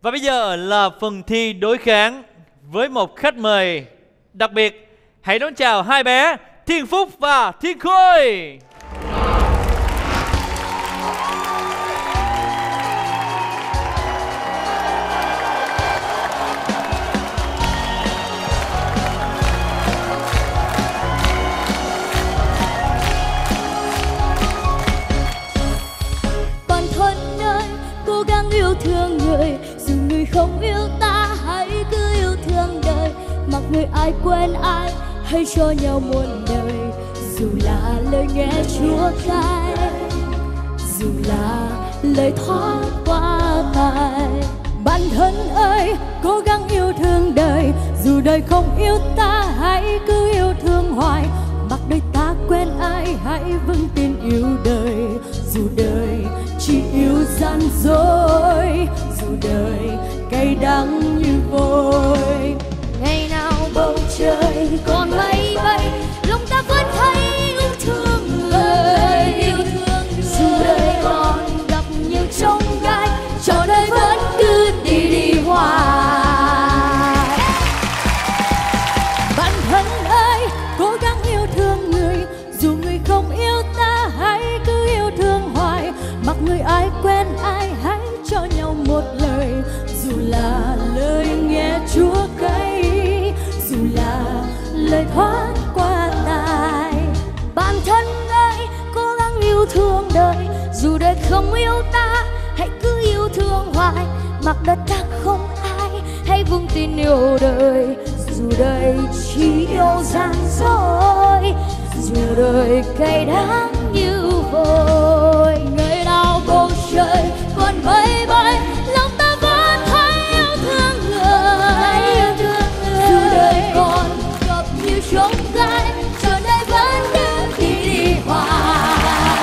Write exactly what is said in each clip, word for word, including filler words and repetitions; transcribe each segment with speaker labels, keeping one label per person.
Speaker 1: Và bây giờ là phần thi đối kháng với một khách mời đặc biệt. Hãy đón chào hai bé Thiên Phúc và Thiên Khôi.
Speaker 2: Bản thân ơi, cố gắng yêu thương người, dù người không yêu ta hãy cứ yêu thương đời. Mặc người ai quen ai, hãy cho nhau muôn đời. Dù là lời nghe Chúa cay, dù là lời thoát qua tai. Bản thân ơi, cố gắng yêu thương đời, dù đời không yêu ta hãy cứ yêu thương hoài. Mặc đời ta quen ai hãy vững tin yêu đời. Dù đời chỉ yêu gian dối, dù đời cay đắng như vôi. Ngày nào bầu trời còn mây bay, lòng ta vẫn thấy yêu thương người. Dù đời còn gặp nhiều chông gai, cho đời vẫn cứ đi đi hoài. Bản thân ơi, cố gắng yêu thương người, dù người không yêu ta hãy cứ yêu thương hoài. Mặc người ai quen ai hãy cho nhau một lời. Dù là lời nghe Chúa cay, dù là lời thoát qua tai. Bản thân ơi, cố gắng yêu thương đời, dù đời không yêu ta hãy cứ yêu thương hoài. Mặc đất ta không ai hãy vững tin yêu đời. Dù đời chỉ yêu gian dối, dù đời cay đắng như vôi. Ngày nào bầu trời còn mây bay, lòng ta vẫn thấy yêu thương người. Dù đời còn gặp nhiều chông gai, cho đời vẫn cứ đi đi hoài.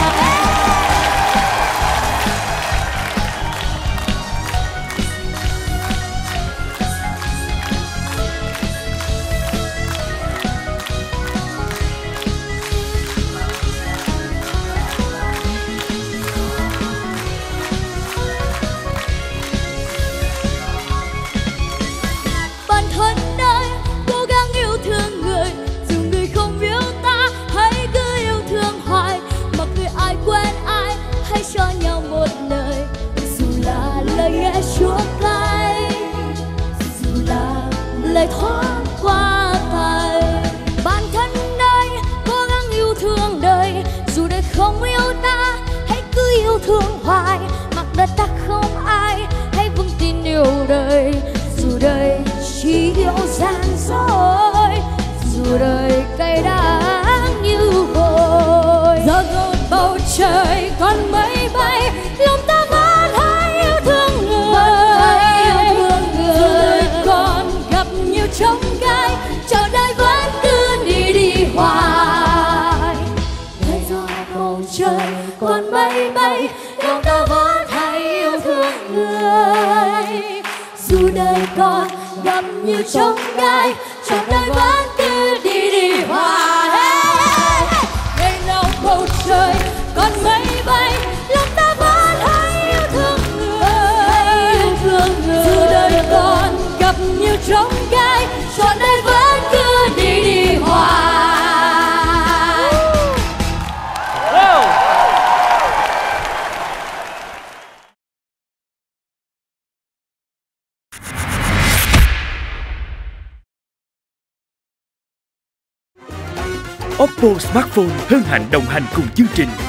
Speaker 2: Bản thân ơi, cố gắng yêu thương người, dù người không yêu ta hãy cứ yêu thương hoài. Mặc người ai quen ai hãy cho nhau một lời. Dù là lời nghe Chúa cay, dù là lời thoát qua tai. Bản thân ơi, cố gắng yêu thương đời, dù đời không yêu ta hãy cứ yêu thương hoài. Mặc đời ta không ai hãy vững tin yêu đời. Dù đời chỉ yêu gian dối, dù đời cay đắng như vôi. Giờ gột bầu trời còn mây bay, lòng ta vẫn hay yêu thương người. Dù đời còn gặp nhiều chông gai, cho đời vẫn cứ đi đi hoài. Ngày gió bầu trời còn mây bay, lòng ta vẫn hay yêu thương người. Dù đời còn gặp nhiều chông gai, cho đời vẫn cứ đi đi hoài. Ngày nào bầu trời còn mây bay, lòng ta vẫn hay yêu thương người. Dù đời còn gặp nhiều chông gai, cho đời vẫn cứ đi đi hoài.
Speaker 3: Oppo Smartphone hân hạnh đồng hành cùng chương trình.